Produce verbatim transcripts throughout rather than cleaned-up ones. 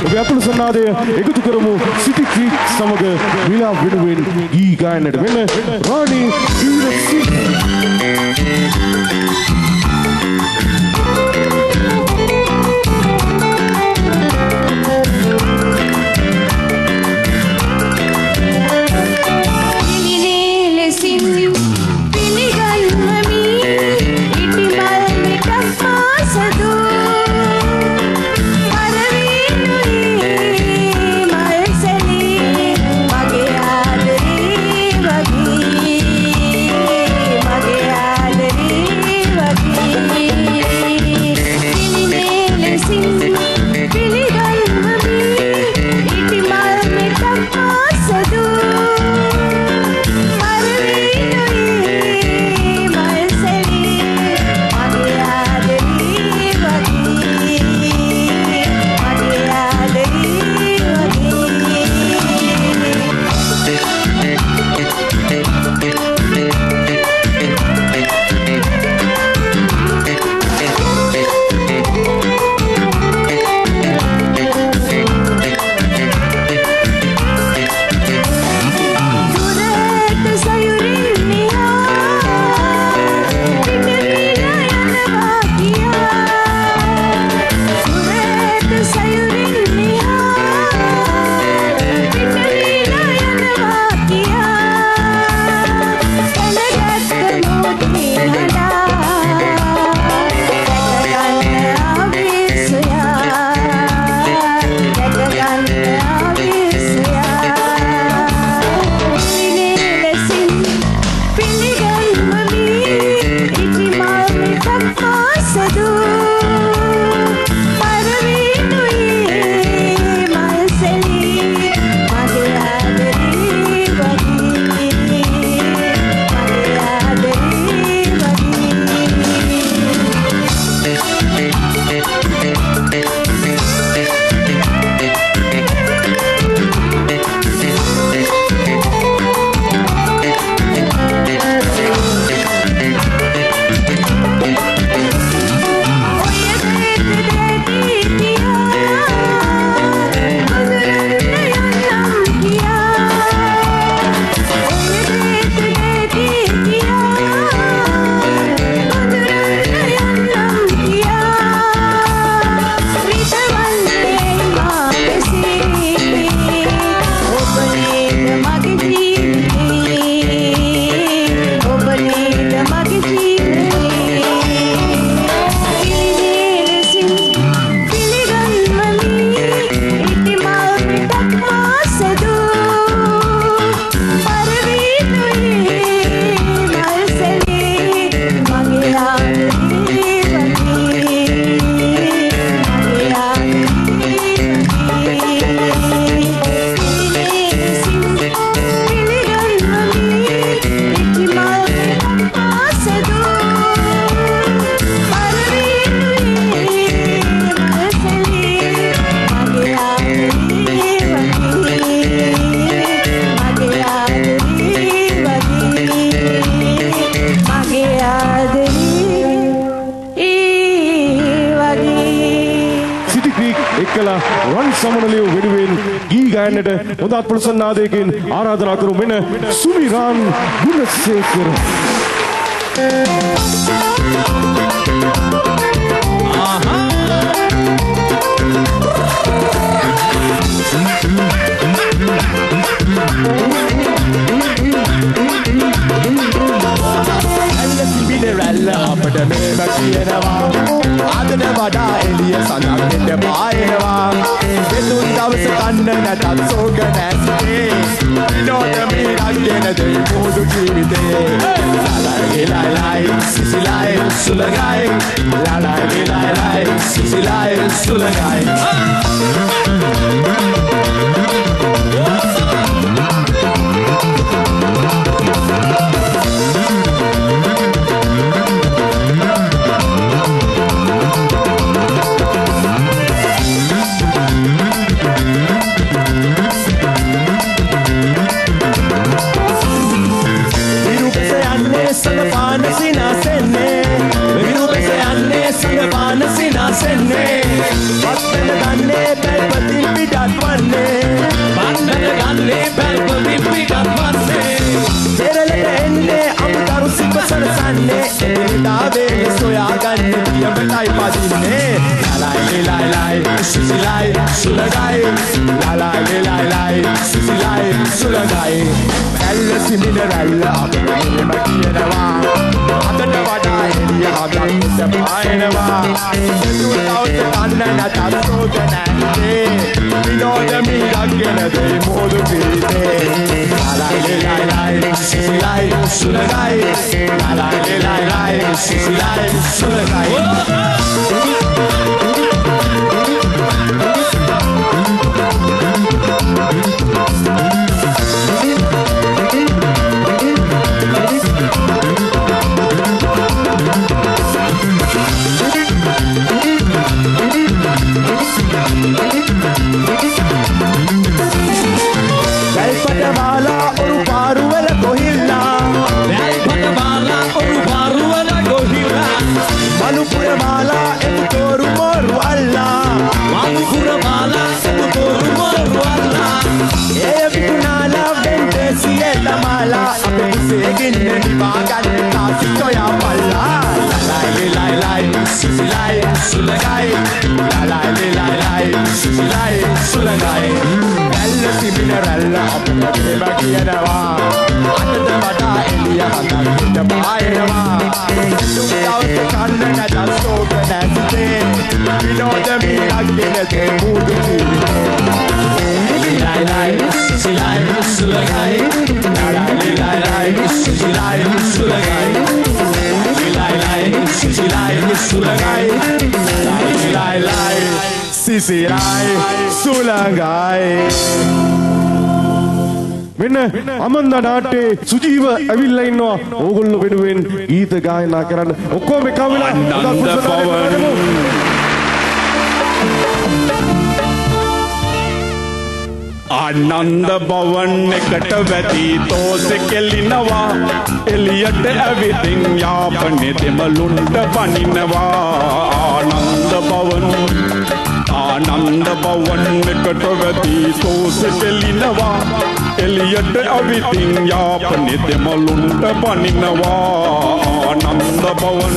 ඔබ අපල සන්නාදය එකතු කරමු සිටි ක්‍රීක් සමග මිලා වෙනුවෙන් ගී ගායනට වෙන රාණි වීරසිංහ. සමනලියෝ වෙනුවෙන් ගී ගායනට හොඳ අත්පොළසන්නාදයකින් ආරාධනා කරමු මෙන්න සුමිරාන් ගුණසේකර. රැල්ල අපට මේම කියනවා ආදන වඩා එළිය සඳක් දෙන්න පායනවා දෙතුන් දවස කන්න නැතත් සෝග නැස්සේ විනෝද මිරක් ගෙන දෙයි මුදු ජීවිතේ ලලයි ලලයි සිසිලයි සුලගයි ලලයි ලලයි සිසිලයි සුලගයි Senne, what's the name? මටයි පදින්නේ ලලයි ලලයි සිසිලයි සුලගයි ලලයි ලලයි සිසිලයි සුලගයි ඇල්ල සිමින රැල්ල අපේ මෙහෙම කියනවා අතට වඩා එළිය හදන්න පායනවා සුදුවත කන්න නැතත් සෝක නැත්තේ විනෝද මිලක්ගෙන දෙයි මොදු පිටේ ලලයි ලලයි සිසිලයි සුලගයි ලලයි ලලයි සිසිලයි සුලගයි Velpatawala oru paruwala gohilla Velpatawala oru paruwala gohilla Manupuramala etu toru moru alla Manupuramala etu toru moru alla Eya vikunala vente siela mala Ape kuseginne nivagan kasi toya palla Lalai lai lai sisilai sulagai Lalai lai lai sisilai sulagai Ralla simina ralla apna deva kiyanawa අතද වඩා එළිය හදන්න පායනවා දුක්දවස කන්න නැත සෝක නැත්තේ විනෝද මිලක්ගෙන තේ මුදු ලයි ලයි සිසිලයි සුලගයි ලයි ලයි සිසිලයි සුලගයි ලයි ලයි සිසිලයි සුලගයි ලයි ලයි සිසිලයි සුලගයි මෙන්න අමන්දා නාට්‍යයේ සුජීව ඇවිල්ලා ඉන්නවා ඕගොල්ලෝ වෙනුවෙන් ගීත ගායනා කරන්න ඔක්කොම එකම වෙලා නන්ද පවන් ආනන්ද භවන් එකට වැටි තෝස කෙලිනවා එළියට ඇවිදින් යාපනේ දෙමළුන්ට පනිනවා ආනන්ද භවන් ආනන්ද භවන් එකට වැටි තෝස කෙලිනවා එළියට ඇවිදින් යාපනේ දෙමළුන්ට පනිනවා Ananda භවන්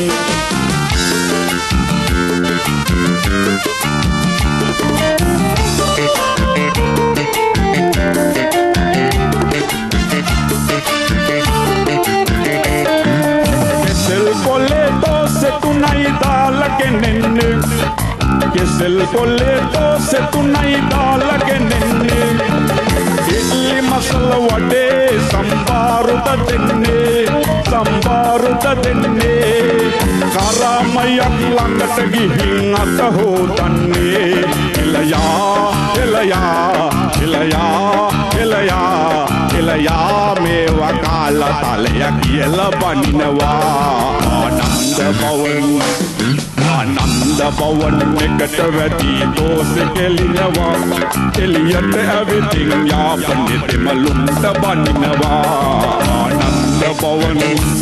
Kesel boleto se tunai dala kenenne Kesel boleto se tunai dala kenenne Idli masala wade sambaruta denne sambaruta denne Karamayak langata gihin ata hodanne Ilaya ilaya ilaya ilaya ilaya mewa kala talaya kiyala baninawa Anand Bhawan Anand Bhawan eකට වැටි දෝස කෙලිනවා එළියට ඇවිදින් යාපනේ දෙමළුන්ට බනිනවා Anand Bhawan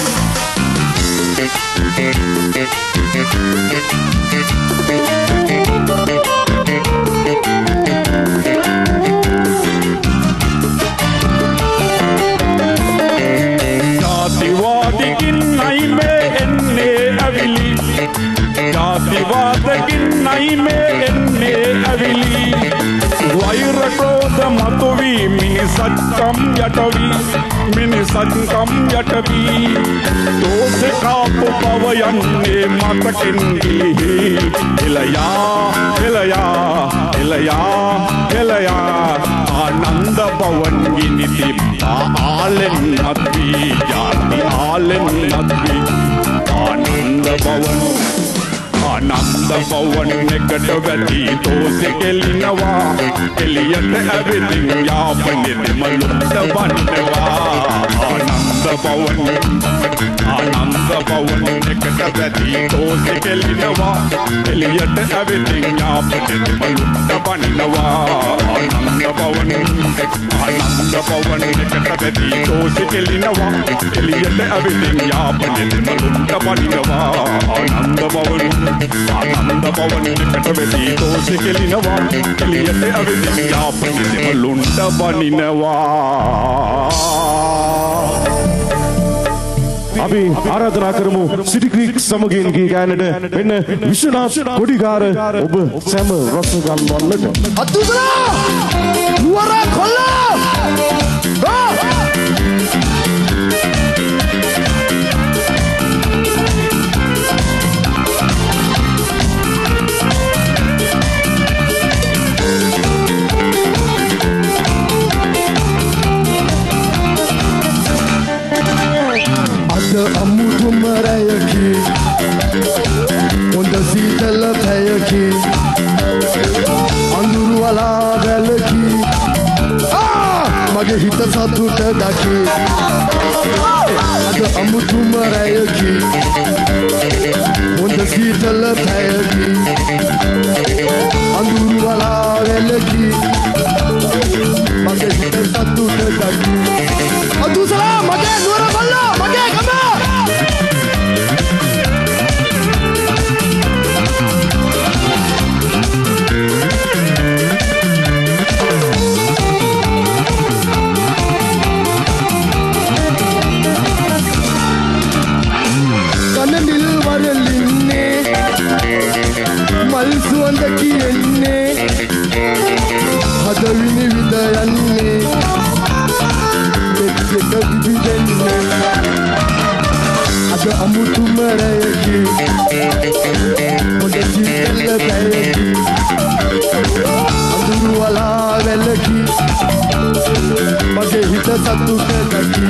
ජාතිවාදිකින් නයි මේ එන්නේ ඇවිලි ජාතිවාදකින් නයි මේ එන්නේ ඇවිලි වෛර ක්‍රෝධ මතුවී මිනිසත්කම් යටවි මිනිසත්කම් යටවි දෝෂ කාපු බව යන්නේ මතකෙන් ගිහි එලයා එලයා එලයා එලයා ආනන්ද භවන් ගිනිති ආලෙන් නැති ජාති ආලෙන් නැති ආනන්ද භවන් ආනන්ද භවන් එකට වැටි තෝස කෙලිනවා එළියට ඇවිදින් යාපනේ දෙමළුන්ට බනිනවා ආනන්ද භවන් ආනන්ද භවන් එකට වැටි තෝස කෙලිනවා එළියට ඇවිදින් යාපනේ දෙමළුන්ට බනිනවා ආනන්ද භවන් ආනන්ද භවන් එකට වැටි තෝස කෙලිනවා එළියට ඇවිදින් යාපනේ දෙමළුන්ට බනිනවා ආනන්ද භවන් ආනන්ද භවන් එකට වැටි තෝස කෙලිනවා එළියට ඇවිදින් යාපනේ දෙමළුන්ට බනිනවා අපි ආරාධනා කරමු සිටි ක්‍රීක් සමගින් ගී ගායනට මෙන්න විශ්වනාථ කොඩිකාර ඔබ සෑම රස ගන්වන්නට. අතුසලා නුවර කොල්ලා අමුතුම රැයකි හොඳ සීතල පැයකි අඳුරු වලා වැලකි මගේ හිත සතුට දකි අද අමුතුම රැයකි හොඳ සීතල පැයකි අඳුරු වලා වැලකි මගේ හිත සතුට දකි අතුසලා මගේ නුවර කොල්ලා මගේ ගම කනනිල් වරලින්නේ මල් සුවඳ කියන්නේ හදවිනි විද යන්නේ දෙක විදෙන්නේ අද අමුතුම රැයකි හොඳ සීතල පැයකි අඳුරු වලා වැලකි මගේ හිත සතුට දකි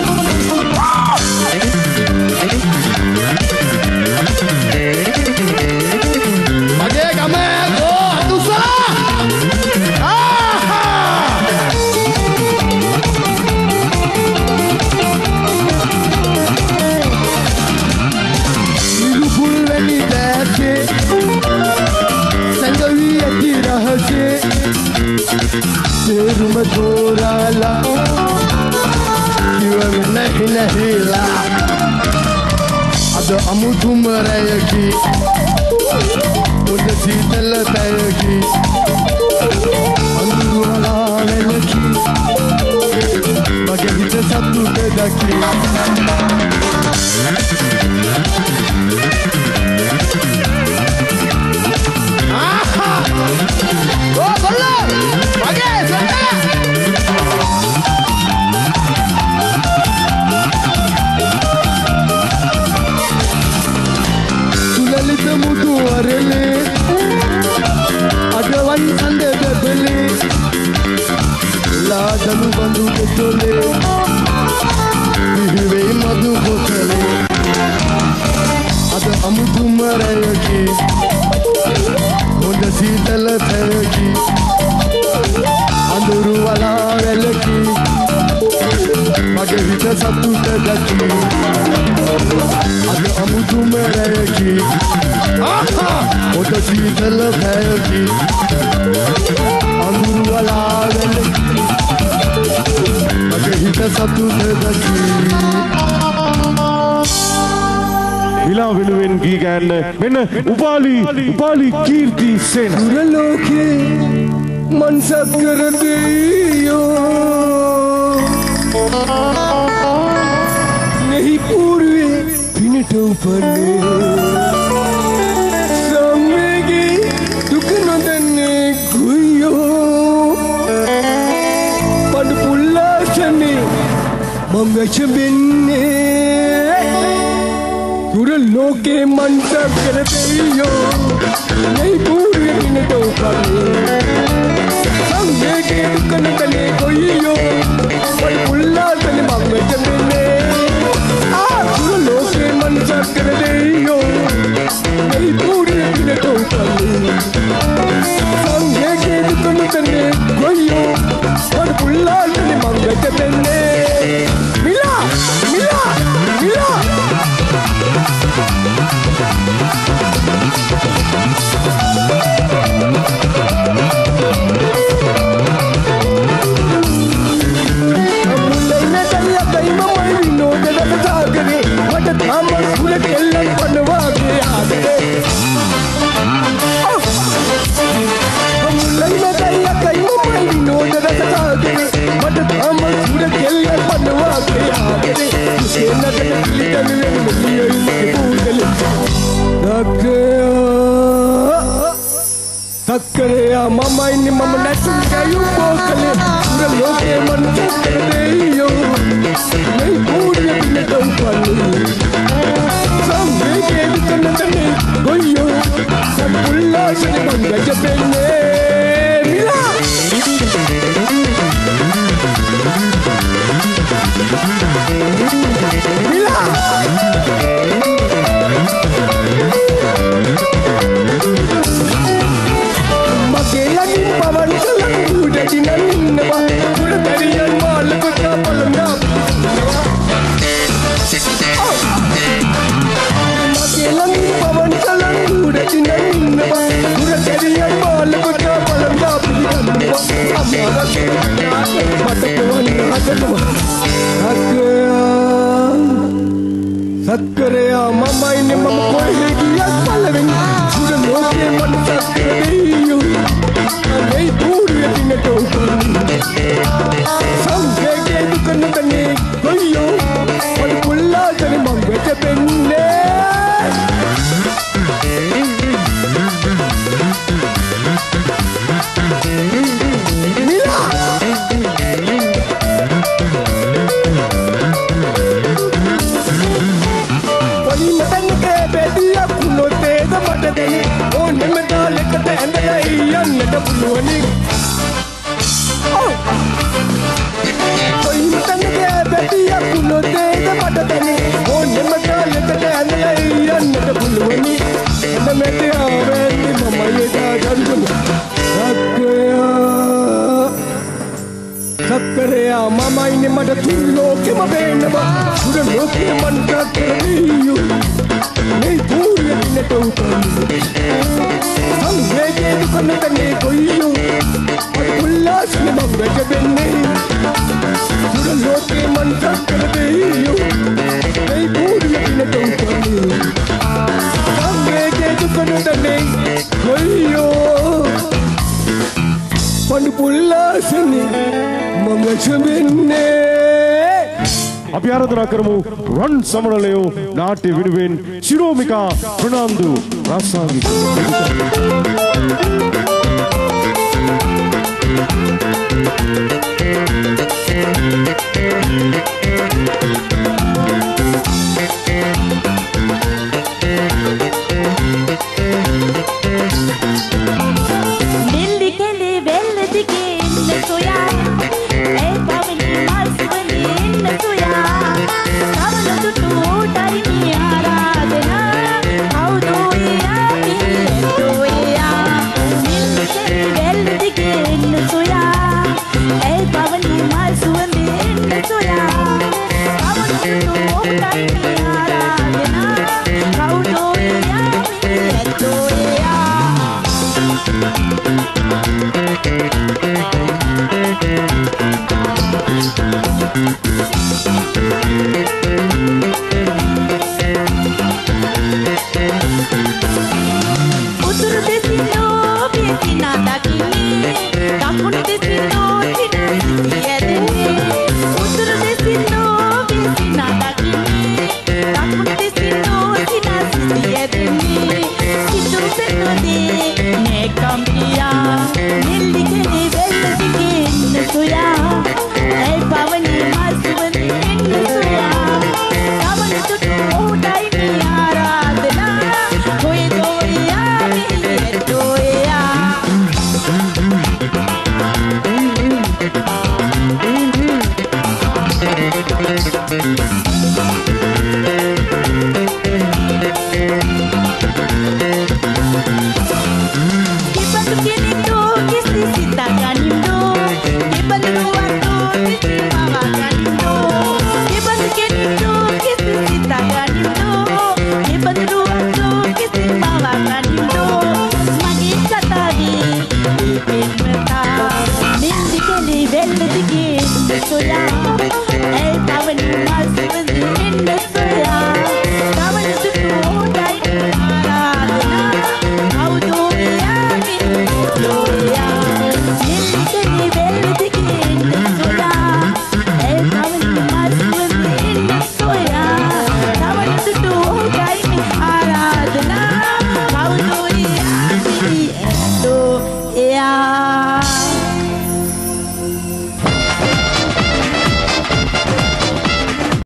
මගේ ගම ගෝ අතුසලා නිරුපුල් වැනි දැසේ සංගවී ඇති රහසේ තේරුම තෝරාලා කිව්ව නැහැ නැහිලා අද අමුතුම රැයකි හොඳ සීතල පැයකි අඳුරු වලා වැලකි මගේ හිත සතුට දකි ආහා ඕ කොල්ලා මගේ සෙට්ටා ලලිත මුතු වරලේ අඩවන් අඳ බබලේ ලාදනු බඳු දෙතොලේ විහිවේ මදු පොතලේ අද අමුතුම රැයකි හොඳ සීතල පැයකි අඳුරු වලා වැලකි මගේ හිත සතුට දකි අද අමුතුම රැයකි හොඳ සීතල පැයකි අඳුරු වලා වැලකි මගේ හිත සතුට දකි විලා වෙනුවෙන් ගී ගායන මෙන්න උපාලි උපාලි කීර්ති සේන දුරලෝකේ මන්සත් කරදෙයෝ नहीं पूर्वे පිනට උපන්නේ සම්මේගේ දුක නොදන්නේ ගොයියෝ පඩ පුල්ලාසනේ මම වැචබෙන්නේ දුර ලෝකේ මන්ට කරදෙයෝ नहीं पूर्वे පිනට උපන්නේ සම්මේගේ දුක නොදන්නේ ගොයියෝ පඩ පුල්ලාසනේ මම වැචබෙන්නේ लोके मन चक्र देयो नहीं पूरी दिन तो कले संगे के दुकान तने गोयो और बुल्ला ने मंगे तने मिला मिला मिला සක්කරයා මමයිනි මම නැතුම් ගැයුම් බෝකලේ උර ලෝකේ මන් සක්කර දෙයියෝ මේ කූඩිය පින්නට උපන්නේ සම්වේගේ විතනතනේ ගොයියෝ සම්පුල්ලාසනේ මං ගැජපෙන්නේ මිලා මිලා Magelani pawan salang udah dinanin neba udah tarian malam kota palemnya Magelani pawan salang udah dinanin neba udah tarian malam kota palemnya amara mata kawan ada Sakkaraya mama ini mama koi dia palavin sudah loke man sakkarayo nei puri dine to samgege dukan tane goyo pad pulla tane mangge penne Oh, never done like a and I am not a blue. Oh, so you can get Betty up to no day the Matadani. Oh, never done like a and I am not a blue. And the Media already, Mamma, Sakkaraya, Mamma in the mother to look him a benaba, to the look him and cut you. Nei puri dine to samgege dukan tane goiyo pad ullasne mangge benne sura loke man sakkar deyo nei puri dine to samgege dukan tane goiyo pad ullasne mangge benne අපි ආරාධනා කරමු රන් සමරලයෝ නාට්‍ය විනුවෙන් ශිරෝමිකා ප්‍රනාන්දු රාසාංගික